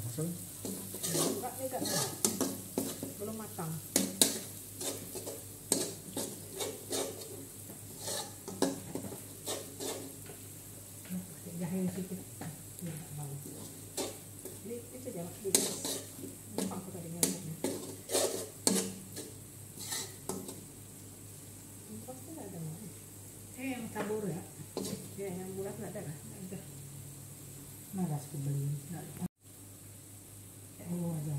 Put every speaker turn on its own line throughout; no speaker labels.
langsung.
Enggak, tidak. Belum matang. Jahil sedikit. Ya, enggak mau. Ini saja di numpang aku tadi nyamuknya. Pasti enggak ada mau. Yang tabur ya. Ya, yang bulat enggak ada kan? Enggak ada.
Malas aku beli. Enggak ada. Oh, ada.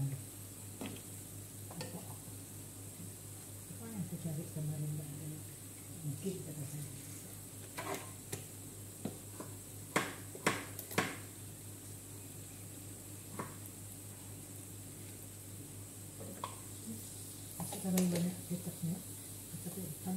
Apa yang aku cari kemarin enggak ada?
Mungkin kata saya.
Terlalu banyak kecapnya, kecap hitam.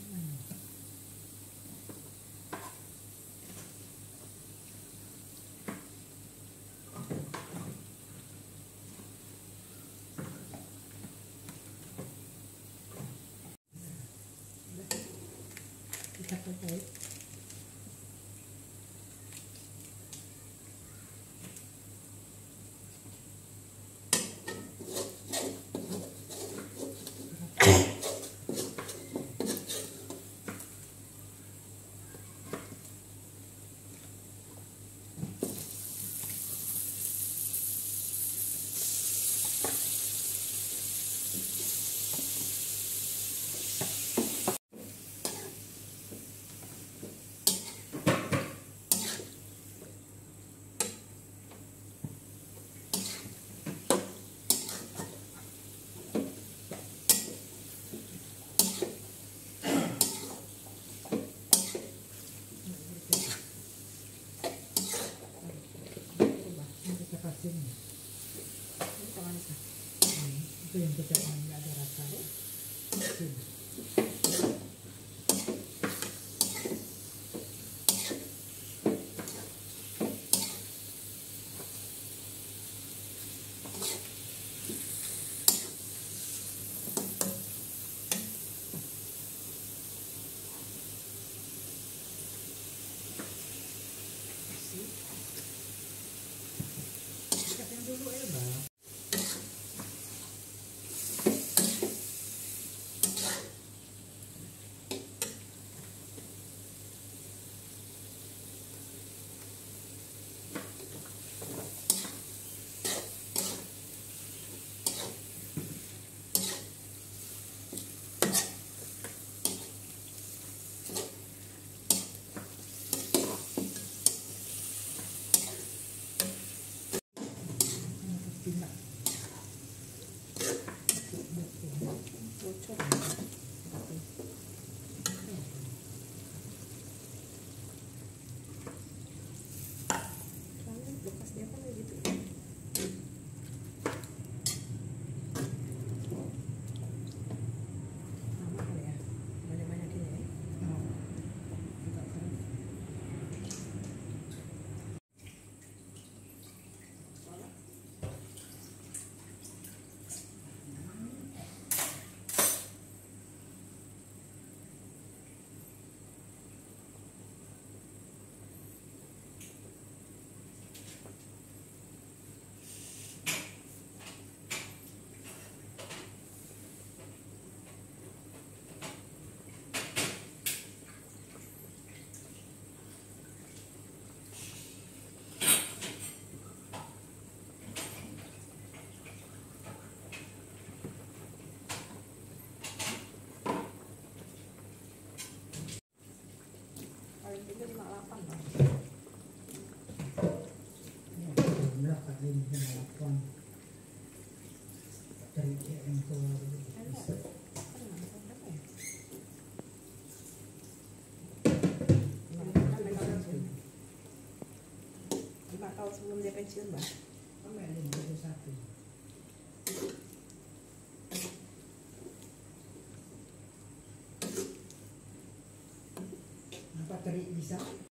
Kita pakai. Itu yang kecap nggak ada rasa. Kecap yang dulu ya bang. Bocor. Soalnya bekas dia kan gitu. Sama kali ya. Banyak-banyak ini ya. Enggak keras. Paling tinggi 58 bang.
Ya, kali ini 8. Dari yang keluar. Tahun sebelum dia pensiun bang.
Sampai 51. Kenapa terik bisa?